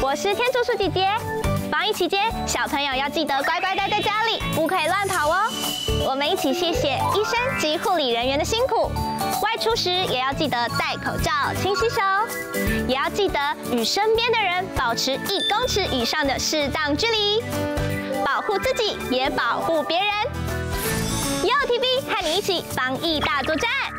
我是天竺鼠姐姐。防疫期间，小朋友要记得乖乖待在家里，不可以乱跑哦。我们一起谢谢医生及护理人员的辛苦。外出时也要记得戴口罩、勤洗手，也要记得与身边的人保持1公尺以上的适当距离，保护自己也保护别人。YOTV 和你一起防疫大作战。